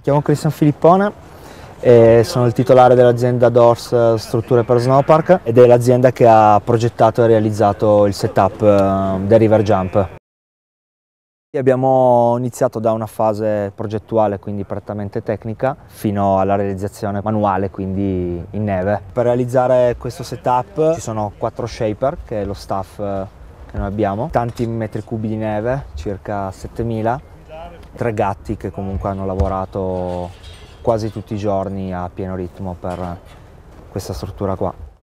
chiamo Cristian Filippone e sono il titolare dell'azienda Doors Strutture per Snowpark ed è l'azienda che ha progettato e realizzato il setup del River Jump. Abbiamo iniziato da una fase progettuale, quindi prettamente tecnica, fino alla realizzazione manuale, quindi in neve. Per realizzare questo setup ci sono 4 shaper, che è lo staff che noi abbiamo, tanti metri cubi di neve, circa 7000, 3 gatti che comunque hanno lavorato quasi tutti i giorni a pieno ritmo per questa struttura qua.